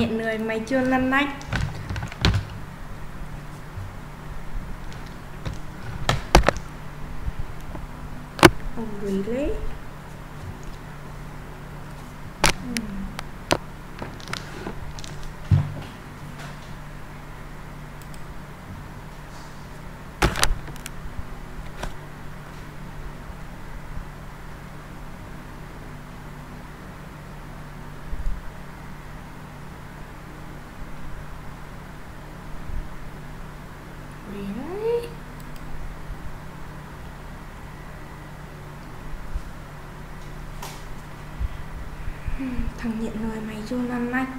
nhẹ người mày chưa lăn nách. Oh really? Really? Thằng nhện người mày chưa lăn nách.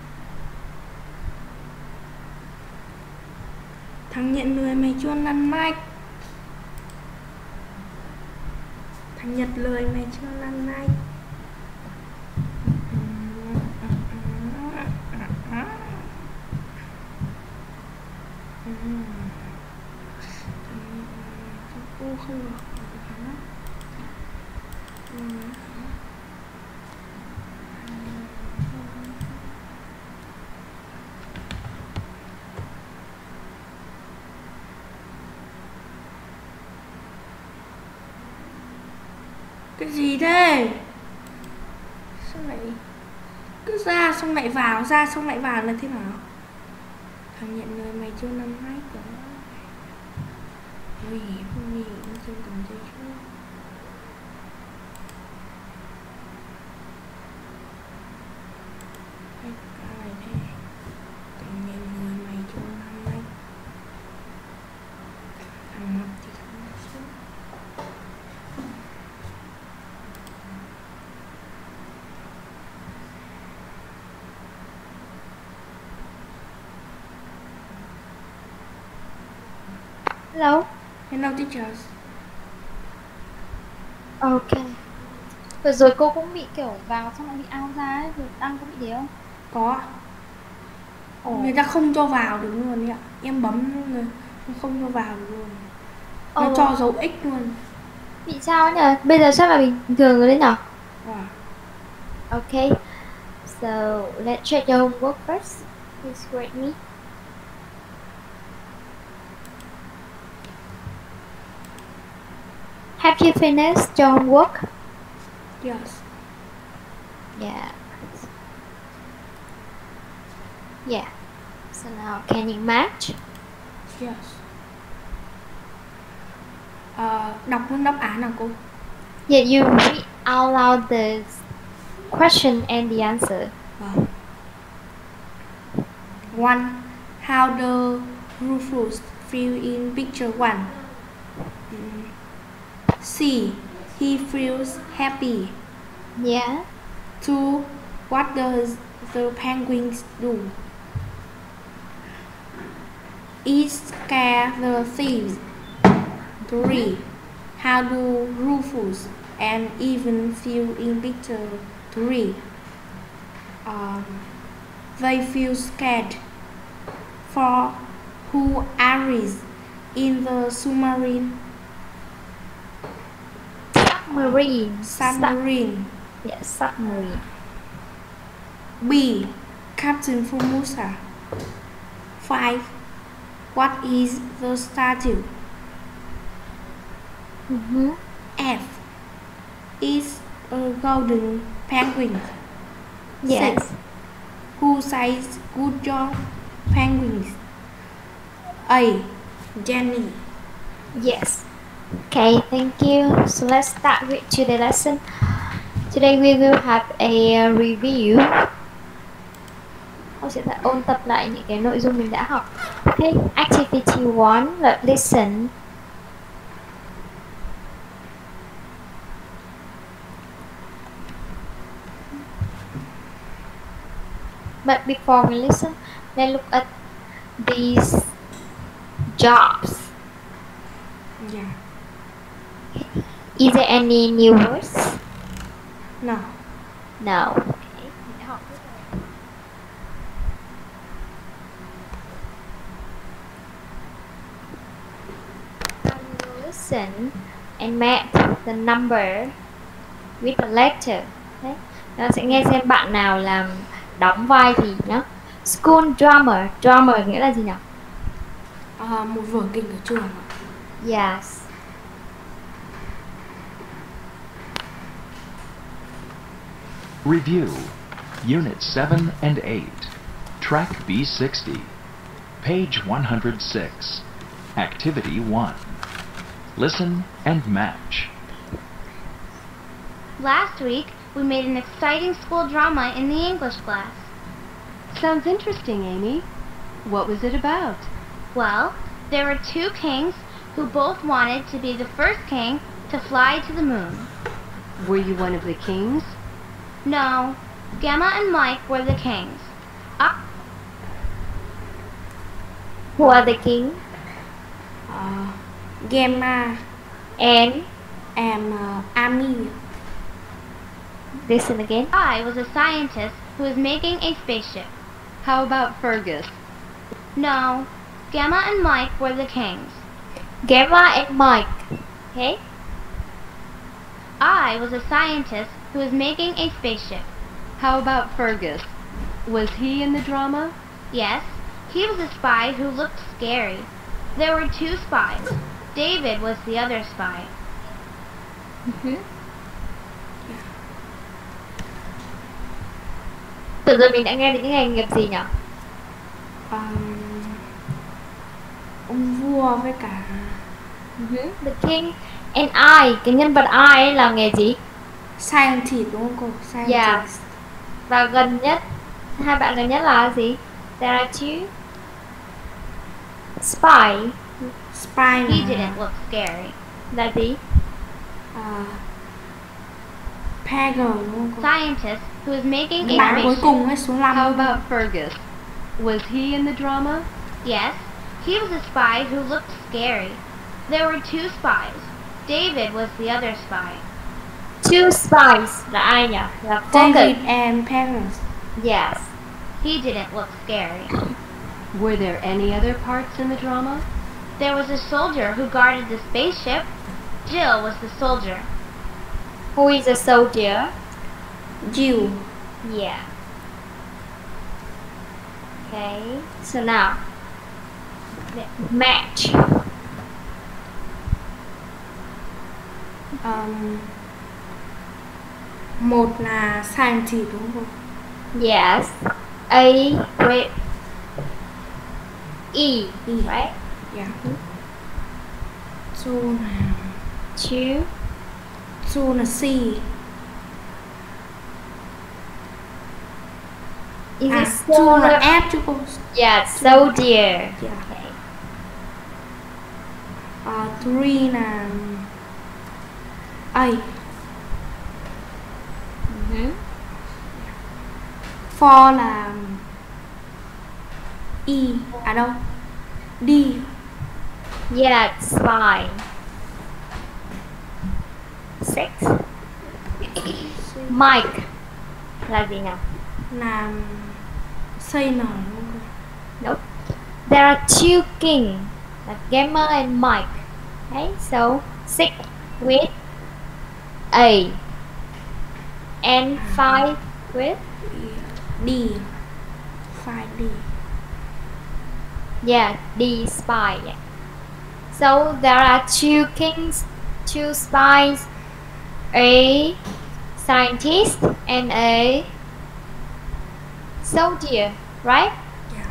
Thằng nhện người mày chưa lăn nách. Thằng Nhật lười mày chưa lăn nách. Cô không được. Cái gì thế? Sao lại cứ ra xong lại vào, ra xong lại vào là thế nào? Thằng nhện người mày chưa năm nách rồi. Nguy hiểm trên từng giây phút. Cái này thế. Thằng nhện người mày chưa năm nách. Thằng mặt thì không xuống. Hello. Hello teachers. Ok. Vừa rồi cô cũng bị kiểu vào xong lại bị out ra ấy, vừa đăng có bị thế không? Có. Người ta không cho vào được luôn đấy ạ. Em bấm người không cho vào được luôn. Nó cho dấu X luôn. Bị sao nhỉ? Bây giờ chắc là bình thường rồi đấy nhở? Wow. Okay. So let's check your homework first. Please grade me. Have you finished your homework? Yes. Yeah. Yeah. So now can you match? Yes. Đọc luôn đáp án nào cô? Yeah, you read out loud the question and the answer. One. How the Rufus feel in picture 1? C. He feels happy. Yeah. 2. What does the penguins do? Each scare the thieves. 3. How do Rufus and Evan feel in picture 3? They feel scared. 4. Who Aries in the submarine? Submarine. Yes, submarine. B. Captain Formosa. 5. What is the statue? F. Is a golden penguin. Yes. 6. Who says good job, penguins? A. Jenny. Yes. Okay, thank you. So let's start with today's lesson. Today we will have a review. Cô sẽ ôn tập lại những cái nội dung mình đã học. Okay, activity 1, let's listen. But before we listen, let's look at these jobs. Yeah. Is there any new words? No. No. Okay. Listen and match the number with the letter. Okay. Nó sẽ nghe xem bạn nào làm đóng vai gì nhá. School drama. Drama nghĩa là gì nhỉ? Một vở kịch ở trường ạ. Yes. Review. Unit 7 and 8. Track B60. Page 106. Activity 1. Listen and match. Last week, we made an exciting school drama in the English class. Sounds interesting, Amy. What was it about? Well, there were two kings who both wanted to be the first king to fly to the moon. Were you one of the kings? No, Gemma and Mike were the kings. Who are the king? Gemma And and Amy. listen again. I was a scientist who was making a spaceship. How about Fergus? No, Gemma and Mike were the kings. Gemma and Mike. Okay. I was a scientist who was making a spaceship. How about Fergus? Was he in the drama? Yes, he was a spy who looked scary. There were two spies. David was the other spy. Từ giờ mình đã nghe đến những nghề nghiệp gì nhỉ? Ông vua với cả The king and I. Cái nhân vật I ấy là nghề gì? scientist đúng không cô? Scientist. Yeah. Và gần nhất, hai bạn gần nhất là gì? There are two. Spy Spy He là didn't look scary. là gì? Pagger đúng không cô? Scientist who was making a Bạn cuối spaceship. cùng ấy, số 5. How about Fergus? Was he in the drama? Yes, he was a spy who looked scary. There were two spies. David was the other spy. Two spies là ai nhỉ? Là David Fergus. and Pagger. Yes. He didn't look scary. Were there any other parts in the drama? There was a soldier who guarded the spaceship. Jill was the soldier. Who is a soldier? Jill. Yeah. Okay. So now, match. Một là scientist đúng không? Yes. A with E, right? Yeah. Two là Two. C. Is it two là soldier? F chứ cô? Yeah, soldier. Yeah. Okay. Three là A. Four là E. À đâu? D. Yeah, it's fine. Six. Mike là gì nào? Là CN đúng không cô? Nope. There are two kings, like Gemma and Mike. Okay, so six with A and five with D. 5D. yeah, D spy. Yeah. So there are two kings, two spies, a scientist and a soldier, right? Yeah.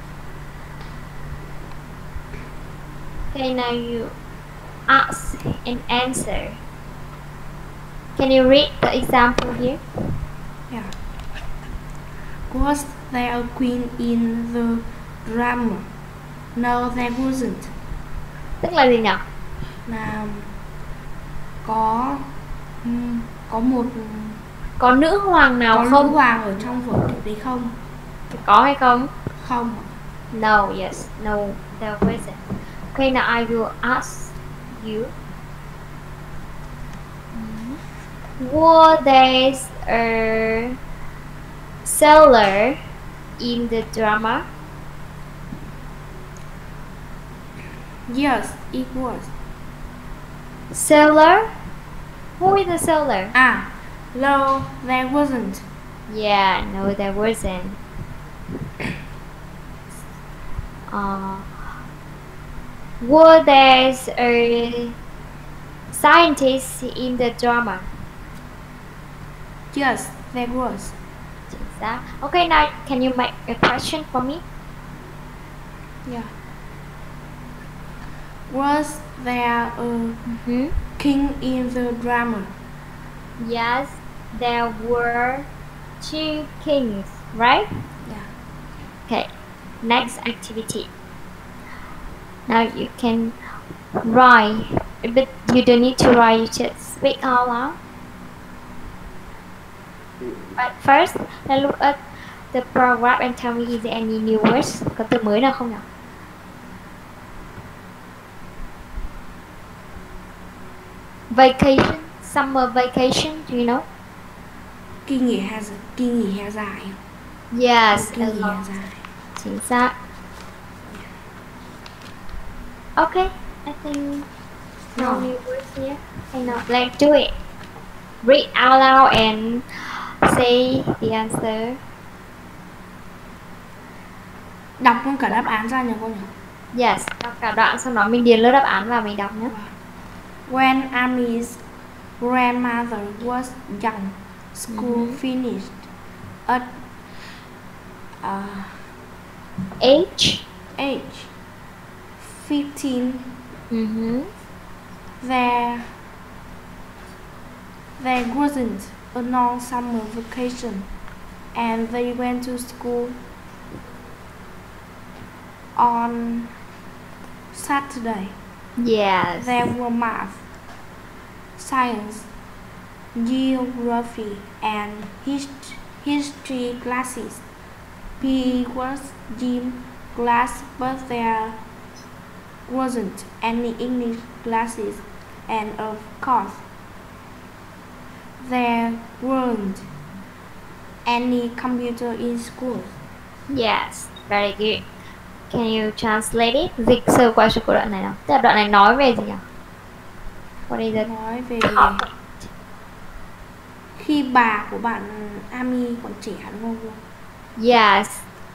Okay, now you ask and answer. Can you read the example here? Yeah. Was there a queen in the drama? No, there wasn't. Tức là gì nhỉ? Là có một Có nữ hoàng nào có nữ không? hoàng ở trong vở kịch đấy không? Có hay không? Không. No, yes, no, there wasn't. Okay, now I will ask you. Was there a sailor in the drama? Yes, it was. Sailor? Who is the sailor? No, there wasn't. Yeah, no, there wasn't. Were there a scientist in the drama? Yes, there was. Chính xác. Okay, now can you make a question for me? Yeah. Was there a king in the drama? Yes, there were 2 kings, right? Yeah. Okay, next activity. Now you can write, but you don't need to write, you just speak out loud. But first, let's look at the paragraph and tell me is there any new words? Có từ mới nào không nào? Vacation, summer vacation, do you know? Kỳ nghỉ hè dài. Yes, Kỳ nghỉ hè dài. chính xác. Okay, I think no new words here. I know. Let's do it. Read out loud and say the answer. Đọc luôn cả đáp án ra nhỉ cô nhỉ? Yes, đọc cả đoạn sau đó mình điền lớp đáp án vào mình đọc nhé. When Amy's grandmother was young, school finished at Age. 15. There wasn't a long summer vacation, and they went to school on Saturday. Yes. There were math, science, geography, and history classes. PE was gym class, but there wasn't any English classes, and of course, there weren't any computer in school. Yes, very good. Can you translate it? Dịch sơ qua cho cô đoạn này nào. Tức là đoạn này nói về gì nhỉ? What is it? Nói về khi bà của bạn Amy còn trẻ đúng không cô? Yes.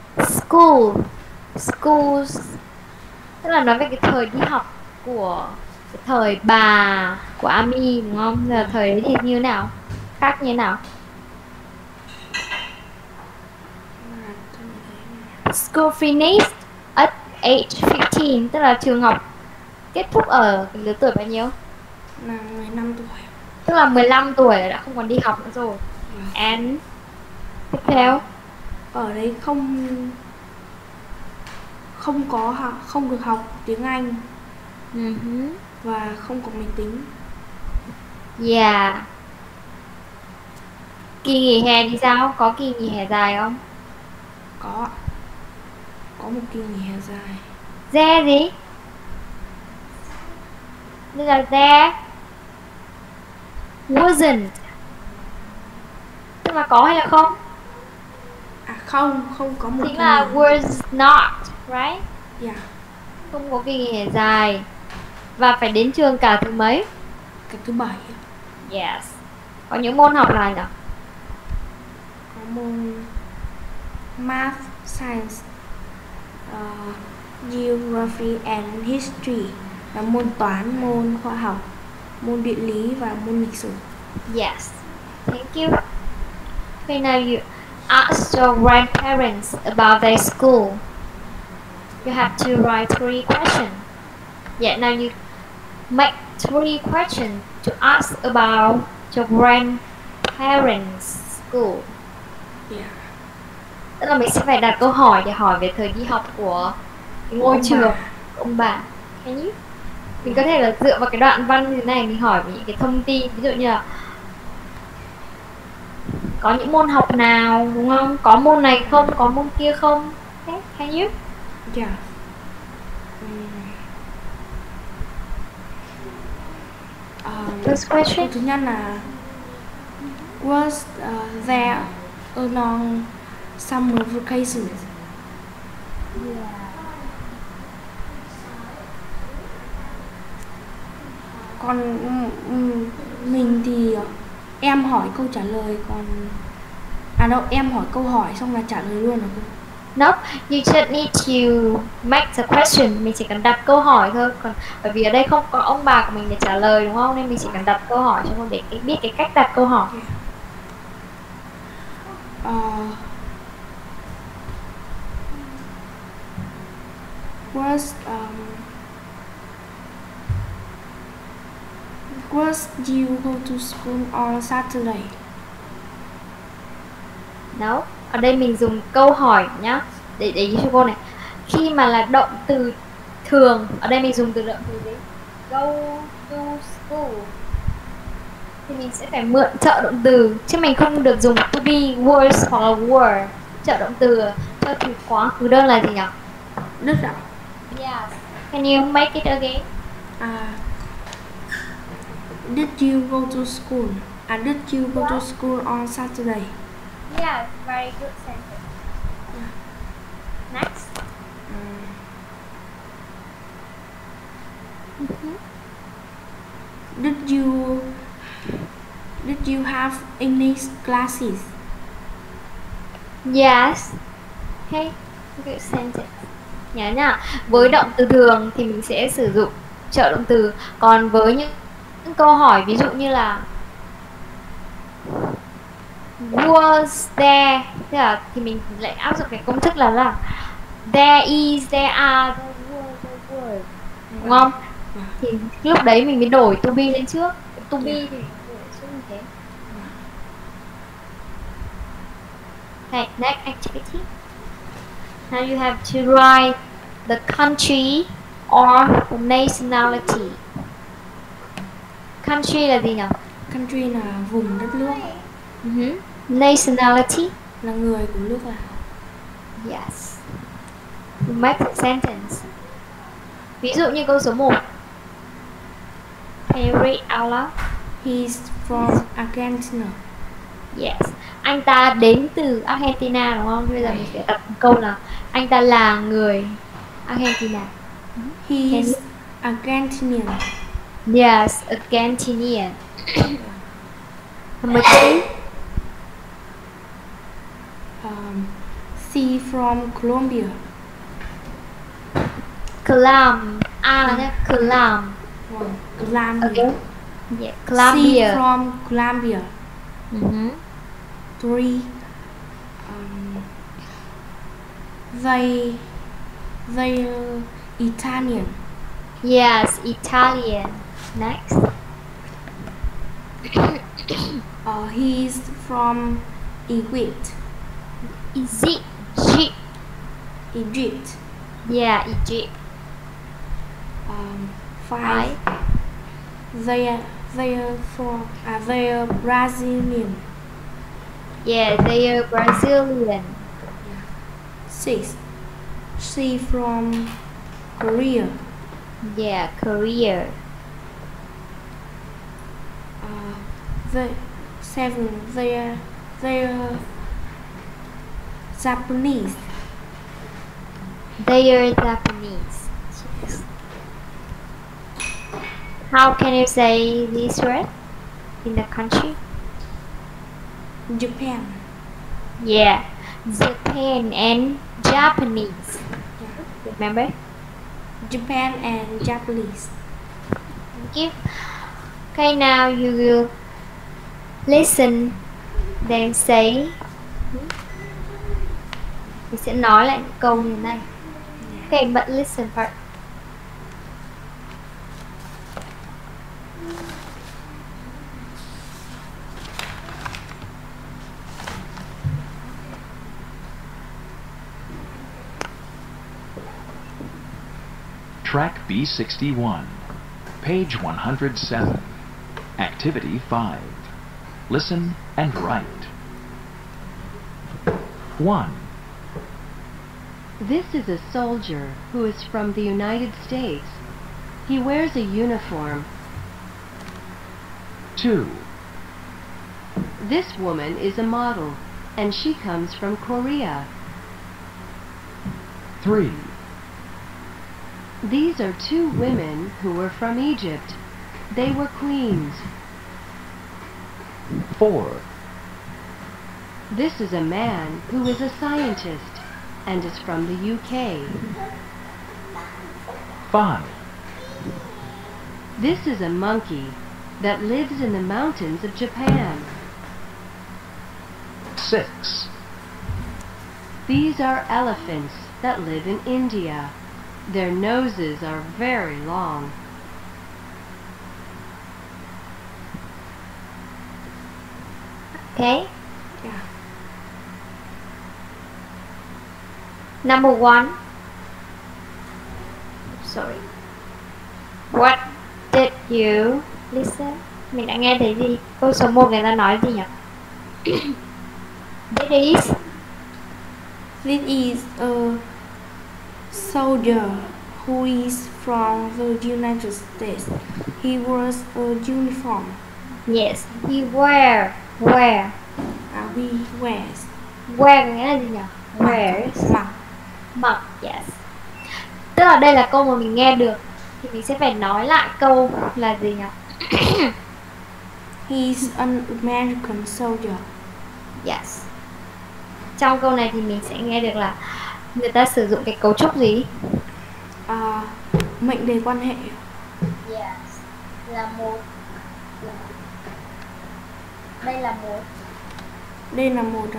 Schools. Tức là nói về cái thời đi học của cái thời bà của Amy đúng không? Giờ thời đấy thì như nào? Khác như nào? School finished at age 15, tức là trường học kết thúc ở lứa tuổi bao nhiêu? Là 15 tuổi. Tức là 15 tuổi đã không còn đi học nữa rồi. And tiếp theo ở đấy không được học tiếng Anh và không có máy tính. Yeah. Kỳ nghỉ hè thì sao? Có kỳ nghỉ hè dài không? Có một kỳ nghỉ hè dài. There gì? Nên là there wasn't. Tức là có hay là không? À không có một Chính kỳ là nghỉ. was not, right? Yeah. Không có kỳ nghỉ hè dài. Và phải đến trường cả thứ mấy? Cả thứ 7. Yes. Có những môn học nào nhỉ? Có môn math, science, geography and history là môn toán, môn khoa học, môn địa lý và môn lịch sử. Yes. Thank you. Okay, now you ask your grandparents about their school. You have to write 3 questions. Yeah, now you make 3 questions to ask about your grandparents' school. Yeah. Tức là mình sẽ phải đặt câu hỏi để hỏi về thời đi học của ngôi trường của ông bà. Can you? Mình có thể là dựa vào cái đoạn văn như thế này mình hỏi về những cái thông tin, ví dụ như là có những môn học nào đúng không? Có môn này không? Có môn kia không? Okay, can you? Yeah. First question. Thứ nhất là was there a long summer vacation? Còn mình thì em hỏi câu trả lời, còn À đâu, em hỏi câu hỏi xong là trả lời luôn rồi cô. Nope, you just need to make the question. Mình chỉ cần đặt câu hỏi thôi. Còn bởi vì ở đây không có ông bà của mình để trả lời đúng không? Nên mình chỉ cần đặt câu hỏi cho cô để biết cái cách đặt câu hỏi. Was you go to school on Saturday? Nope. Ở đây mình dùng câu hỏi nhá. Để ý cho cô này. Khi mà là động từ thường, ở đây mình dùng từ động từ gì? Go to school. Thì mình sẽ phải mượn trợ động từ, chứ mình không được dùng to be, was hoặc là were. Trợ động từ cho từ quá khứ đơn là gì nhỉ? Đức ạ. Yes. Can you make it again? Did you go to school? Did you go to school on Saturday? Yes, very good sentence. Next. Did you have English classes? Yes. Hey, good sentence. Nhớ nhá, với động từ thường thì mình sẽ sử dụng trợ động từ, còn với những câu hỏi ví dụ như là was there thì mình lại áp dụng cái công thức là there is, there are, there were. Đúng không? Thì lúc đấy mình mới đổi to be lên trước. To be thì đổi trước như thế. Okay, next activity. Now you have to write the country or the nationality. Country là gì nhỉ? Country là vùng đất nước. Nationality là người của nước nào. Yes. You make a sentence. Ví dụ như câu số 1. Can you read out loud? He's from Argentina. Yes. Anh ta đến từ Argentina đúng không? Bây giờ mình sẽ đặt câu là anh ta là người Argentina. He's Argentinian. Yes, Argentinian. Number 2. She from Colombia. Colombia. Nhá, Colombia. Colombia. Okay. Yeah, Colombia. She from Colombia. 3. They are Italian. Yes, Italian. Next. He's from Egypt. Egypt. Yeah, Egypt. 5. They are Brazilian. Yeah, they are Brazilian. 6. She from Korea. Yeah, Korea. 7. They are Japanese. They are Japanese. Yes. How can you say this word in the country? Japan. Yeah, Japan and Japanese. Remember? Japan and Japanese. Thank you. Okay, now you will listen, then say. Mình sẽ nói lại những câu như thế này. Okay, but listen first. Track B61, page 107, activity 5. Listen and write. 1. This is a soldier who is from the United States. He wears a uniform. 2. This woman is a model, and she comes from Korea. 3. These are 2 women who were from Egypt. They were queens. 4. This is a man who is a scientist and is from the UK. 5, This is a monkey that lives in the mountains of Japan. 6, These are elephants that live in India. Their noses are very long. Okay. Yeah. Number 1. Sorry. What did you listen? Mình đã nghe thấy gì? Câu số 1 người ta nói gì nhỉ? This is a soldier who is from the United States. He wears a uniform. Yes. He wear. He wears. Wear có nghĩa là gì nhỉ? Wears. Mặc. Mặc. Yes. Tức là đây là câu mà mình nghe được, thì mình sẽ phải nói lại câu là gì nhỉ? He's an American soldier. Yes. Trong câu này thì mình sẽ nghe được là người ta sử dụng cái cấu trúc gì? Mệnh đề quan hệ. Yes. Là một. Đây là một. Đây là một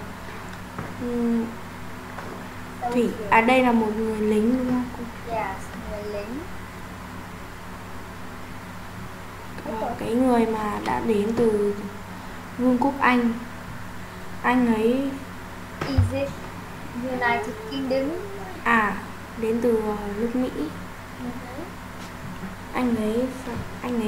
thủy. Đây là một người lính đúng không? Yes, người lính. Cái người mà đã đến từ Vương quốc Anh. Anh ấy Egypt, United Kingdom. Đến từ nước Mỹ. Anh ấy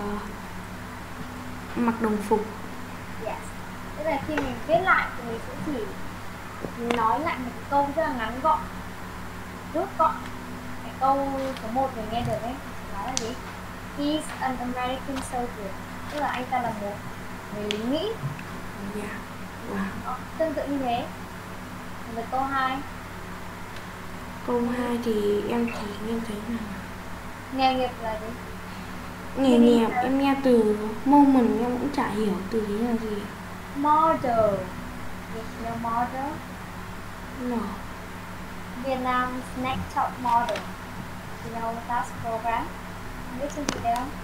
mặc đồng phục. Yes. Tức là khi mình viết lại thì mình sẽ chỉ nói lại một câu rất là ngắn gọn, rút gọn. Cái câu số 1 mình nghe được ấy, nói là gì? He's an American soldier. Tức là anh ta là một người lính Mỹ. Yeah. Wow. Tương tự như thế. Và câu 2. Câu 2 thì em thấy là Nghề nghiệp là gì? nghề nghiệp em nghe từ moment em cũng chả hiểu từ đấy là gì. Model. You know model? No. Vietnam's Next Top Model. You know that program? Không biết chương trình đấy không?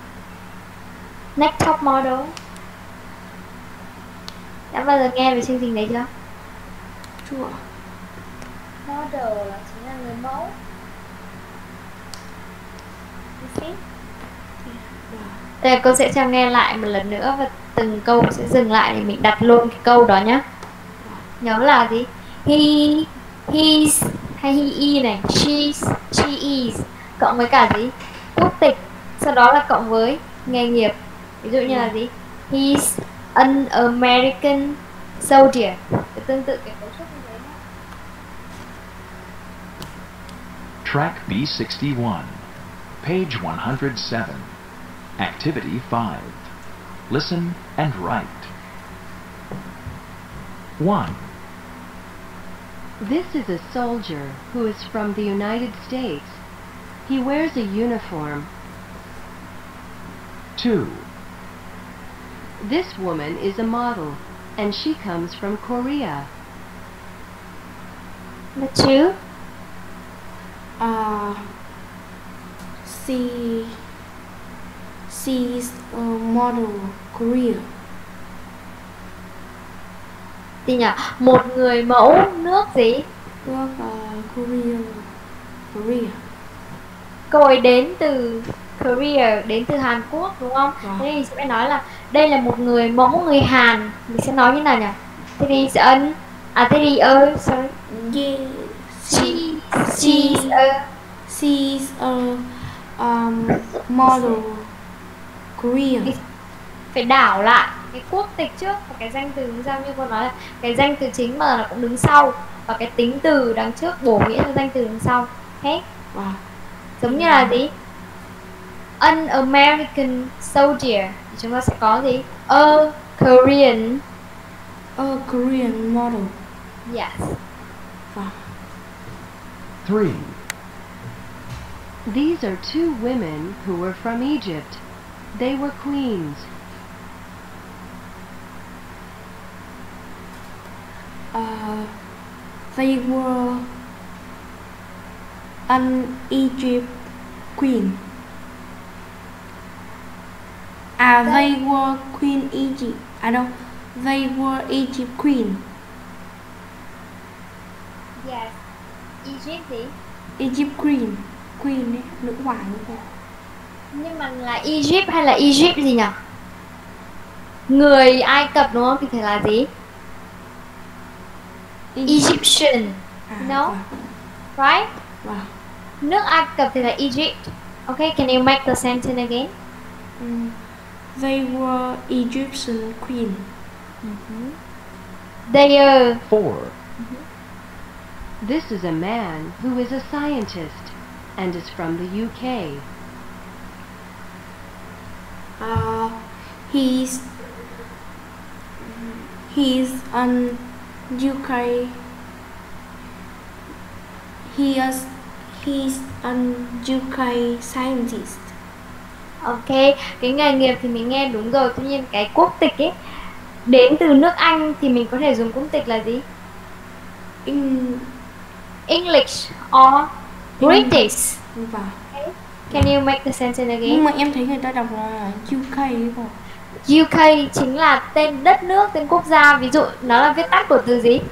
Next Top Model. Đã bao giờ nghe về chương trình đấy chưa? Chưa. Model là chính là người mẫu. You see? Đây là cô sẽ cho nghe lại một lần nữa và từng câu sẽ dừng lại để mình đặt luôn cái câu đó nhé. Nhớ là gì? He's hay he is này, she is cộng với cả gì? Quốc tịch. Sau đó là cộng với nghề nghiệp. Ví dụ như là gì? He's an American soldier. Tương tự cái cấu trúc như thế nhé. Track B61, page 107, activity 5. Listen and write. 1, This is a soldier who is from the United States. He wears a uniform. 2, This woman is a model, and she comes from Korea. Number 2. She's a model Korea. Gì nhỉ? Một người mẫu nước gì? Nước Korea. Cô ấy đến từ Korea, đến từ Hàn Quốc đúng không? Vâng. Thế thì sẽ phải nói là đây là một người mẫu người Hàn. Mình sẽ nói như nào nhỉ? Thế thì sẽ ấn thế thì sorry. Yeah. She's a model Korea. Phải đảo lại cái quốc tịch trước và cái danh từ đứng sau, như cô nói là cái danh từ chính mà nó cũng đứng sau và cái tính từ đằng trước bổ nghĩa cho danh từ đằng sau. Thế Wow. giống như là gì? An American soldier thì chúng ta sẽ có gì? A Korean model. yes. Wow. 3, These are two women who were from Egypt. They were queens. They were an Egypt queen. They were Queen Egypt. Đâu? They were Egypt queen. Yes. Egypt gì? Egypt queen. Queen ấy, nữ hoàng đúng không? Nhưng mà là Egypt hay là Egypt gì nhỉ? Người Ai Cập đúng không? Thì phải là gì? Egyptian. No? Vâng. Right? Vâng. Nước Ai Cập thì là Egypt. Okay, can you make the sentence again? They were Egyptian queen. They are 4. This is a man who is a scientist and is from the UK. He's an UK. He's an UK scientist. ok. Cái nghề nghiệp thì mình nghe đúng rồi. Tuy nhiên cái quốc tịch ấy, đến từ nước Anh thì mình có thể dùng quốc tịch là gì? English or British. Vâng. Can you make the sentence again? Nhưng mà em thấy người ta đọc là UK ấy không? UK chính là tên đất nước, tên quốc gia. Ví dụ nó là viết tắt của từ gì?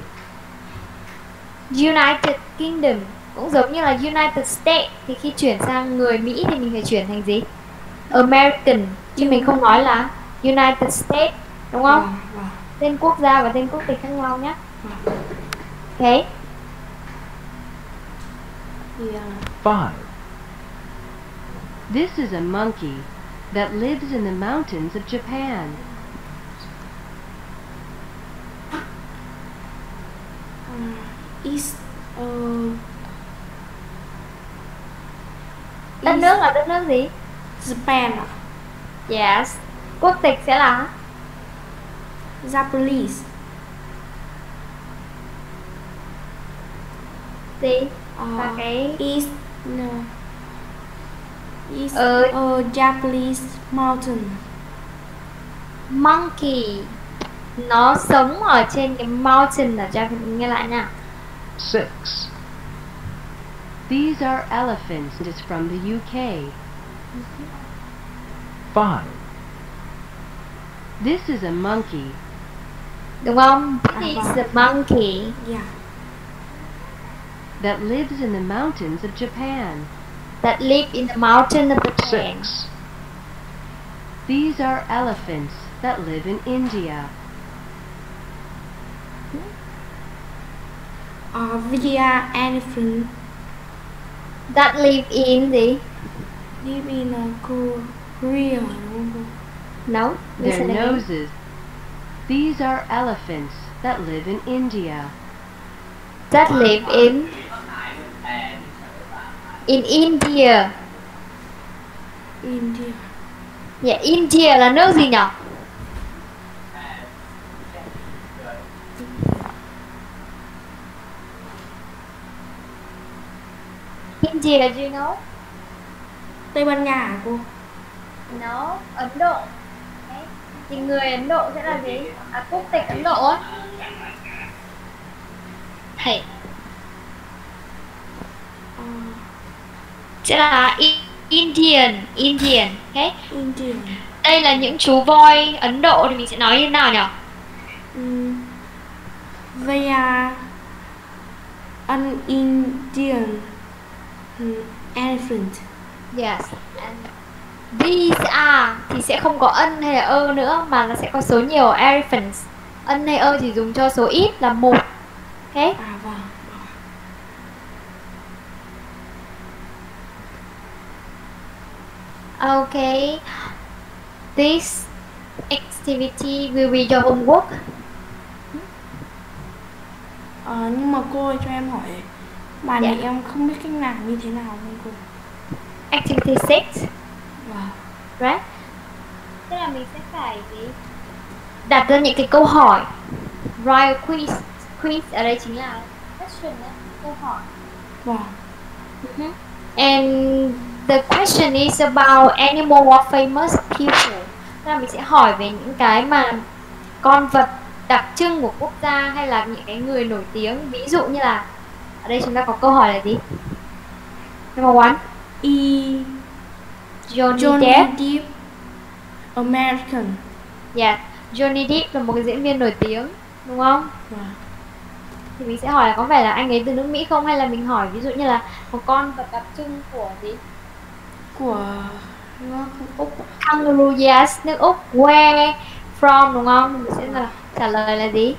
United Kingdom. Cũng giống như là United States. Thì khi chuyển sang người Mỹ thì mình phải chuyển thành gì? American. Chứ mình không nói là United States. Đúng không? Vâng. Tên quốc gia và tên quốc tịch khác nhau nhé. Ok. Yeah. 5. This is a monkey that lives in the mountains of Japan. Đất nước là đất nước gì? Japan ạ. Yes. Quốc tịch sẽ là Japanese. gì? Và cái Is Japanese mountain. monkey. Nó sống ở trên cái mountain ở Japan. Nghe lại nào. 6. These are elephants and is from the UK. 5. This is a monkey. Đúng không? This is a monkey Yeah. that lives in the mountains of Japan. that live in the mountain of Japan. 6. These are elephants that live in India. We are elephant That live in the live in Korea đúng không? No. Their Listen again. noses. These are elephants that live in India. That live in India. India. Yeah, India là nước gì nhỉ? India, do you know? Tây Ban Nha hả cô? No, Ấn Độ. Okay. Thì người Ấn Độ sẽ là gì? Quốc tịch Ấn Độ á. Hey. Sẽ là Indian. Okay. India. Đây là những chú voi Ấn Độ thì mình sẽ nói như thế nào nhỉ? They are an Indian elephant. Yes. And these are thì sẽ không có ân hay là ơ nữa mà nó sẽ có số nhiều elephants. Ân hay ơ chỉ dùng cho số ít là một. Okay. Vâng. Okay. This activity will be your homework. Nhưng mà cô ơi cho em hỏi bài này Dạ. em không biết cách làm như thế nào không cô? Activity 6. Vâng. Right? Tức là mình sẽ phải đặt ra những cái câu hỏi. Right, quiz. Quiz ở đây chính là question đó, câu hỏi. Vâng. And the question is about animal or famous people. Tức là mình sẽ hỏi về những cái mà con vật đặc trưng của quốc gia hay là những cái người nổi tiếng. Ví dụ như là ở đây chúng ta có câu hỏi là gì? Number one. Johnny Depp. American. Yeah, Johnny Depp là một cái diễn viên nổi tiếng, đúng không? Thì mình sẽ hỏi là có phải là anh ấy từ nước Mỹ không, hay là mình hỏi ví dụ như là một con vật đặc trưng của gì? Của Úc. Kangaroo, yes, nước Úc. Where from, đúng không? Mình sẽ là trả lời là gì?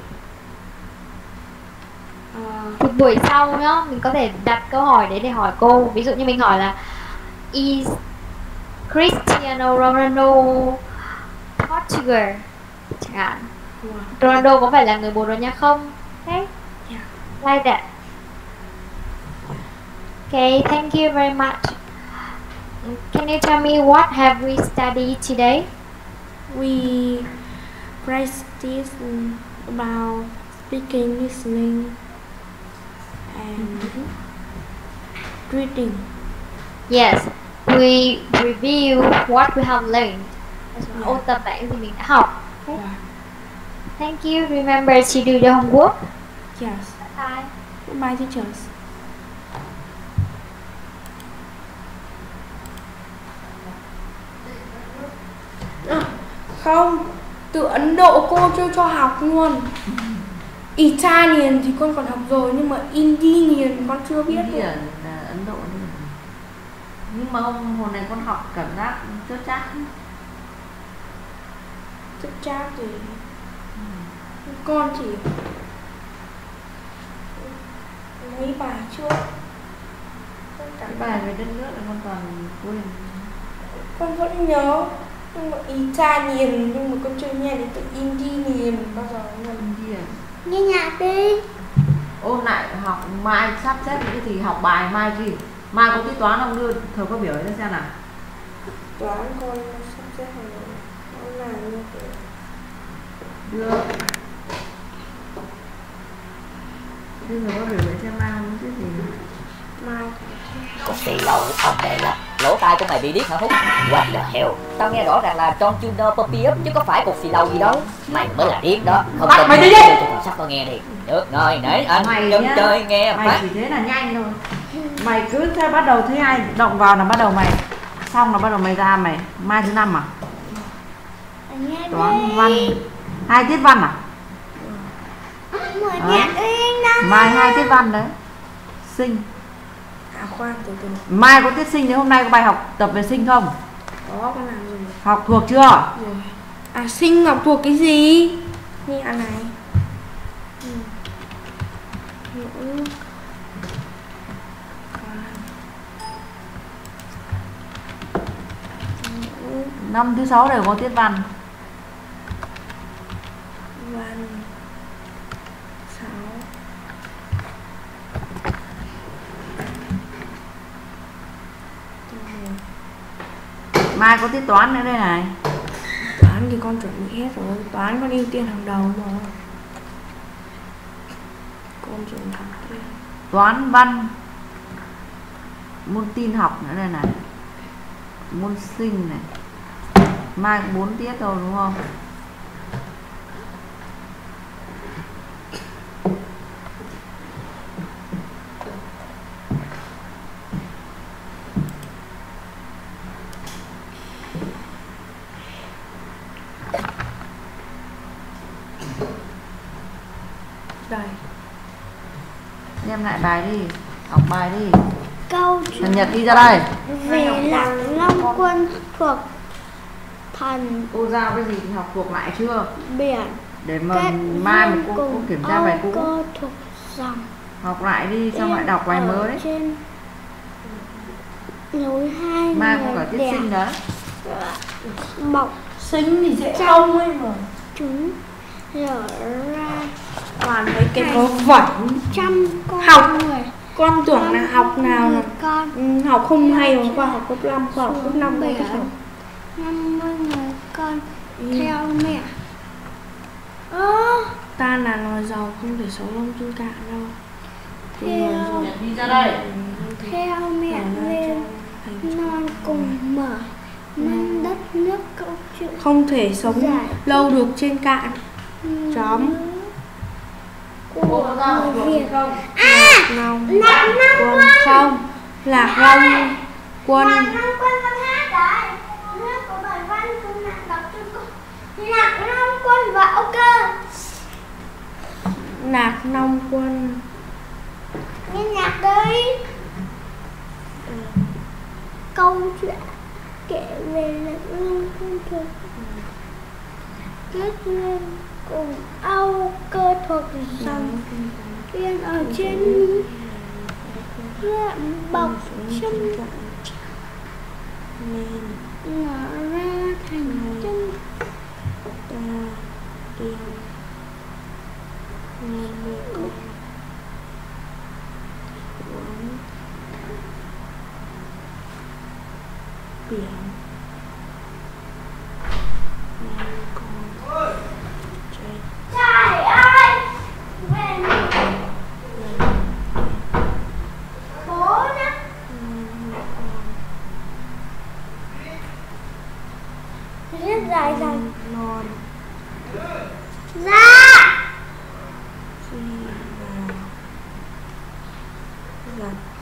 Thì buổi sau nhá, mình có thể đặt câu hỏi đấy để hỏi cô. Ví dụ như mình hỏi là Is Cristiano Ronaldo Portugal chẳng hạn. Ronaldo có phải là người Bồ Đào Nha không? Okay. Yeah. Like that. Okay, thank you very much. Can you tell me what have we studied today? We practice about speaking, listening, and reading. Yes, we review what we have learned. Ôn tập lại những gì mình đã học. Okay. Thank you. Remember to do the homework. Yes. Bye. Goodbye, teachers. Không, từ Ấn Độ cô chưa cho học luôn. Italian thì con còn học rồi, nhưng mà Indian con chưa biết. Indian là Ấn Độ đi. Nhưng mà hồi này con học cảm giác chốt chắc. Chốt chắc thì con chỉ mấy bài trước. Cái bài về đất nước là con toàn quên. Con vẫn nhớ, nhưng mà Italian, nhưng mà con chưa nghe đến từ Indian bao giờ luôn. Indian. Nghe nhạc đi. Ôn lại học mai sắp xếp những cái thì học bài mai gì. Mai có cái toán không, đưa thầy có biểu ra xem nào. Toán con sắp xếp rồi, nó làm như thế. Đưa. Bây giờ có biểu xem mai không chứ gì. Mai Cục xì lầu ông đây là lỗ tai của mày bị điếc hả Phúc? What the hell? Tao nghe rõ ràng là John Junior Poppy chứ có phải cục xì lầu gì đâu. Mày mới là điếc đó. Không bắt mày đi đi. Sắp tao nghe đi. Được rồi, nãy anh Mày chân nhá, chơi nghe mày phát. chỉ thế là nhanh thôi. Mày cứ theo bắt đầu thứ hai động vào là bắt đầu mày, xong là bắt đầu mày ra mày. Mai thứ năm à? Toán văn 2 tiết văn à? Mai 2 tiết văn đấy. Sinh. khoan từ từ. Mai có tiết sinh thì hôm nay có bài học tập về sinh không? Có, con làm rồi. Học thuộc chưa? Rồi. À, sinh học thuộc cái gì? Như anh này. Ngữ. Năm thứ 6 đều có tiết văn. Văn 6. Mai có tiết toán nữa đây này. Toán thì con chuẩn bị hết rồi. Toán con ưu tiên hàng đầu rồi. Con chuẩn thẳng tiên. Toán văn. Môn tin học nữa đây này. Môn sinh này. Mai có 4 tiết rồi đúng không? Đây. Xem lại bài đi. Học bài đi. Câu Thằng Nhật đi ra đây. về Lăng Long Quân thuộc thần Cô giao cái gì thì học thuộc lại chưa? biển. Để mà mai mà cô kiểm tra bài cũ. Cô thuộc dòng. Học lại đi xong lại đọc bài mới đấy. Trên núi hai Mai người có cả tiết đẹp sinh đấy. bọc Sinh thì dễ không ấy mà. chúng lở ra Toàn mấy cái vớ vẩn. trăm con Học. người. Con tưởng là học nào là con học không hay mà khoa học cấp 5, khoa học cấp 5 mới học. 50 người con theo mẹ. Ta là loài giàu không thể sống trong trên cạn đâu. Theo Đi ra đây. theo mẹ lên non cùng mở nên đất nước câu chuyện không thể sống Giải. lâu được trên cạn. Chấm. của người Việt. Lạc Long Quân không. Lạc Long Quân. Lạc Long Quân con hát đấy. Nước của bài văn cũng nặng đọc cho con. Lạc Long Quân và ok. Lạc Long Quân. Nghe nhạc đi. Câu chuyện kể về Lạc Long Quân thuật kết lên cùng Âu Cơ thuật rằng yên ở trên núi rậm bọc chân ngã ra thành chân ta tiền nên người con uống biển nên con chết. Trời ơi về bố nhá. Rất dài dòng non ra khi nào gặp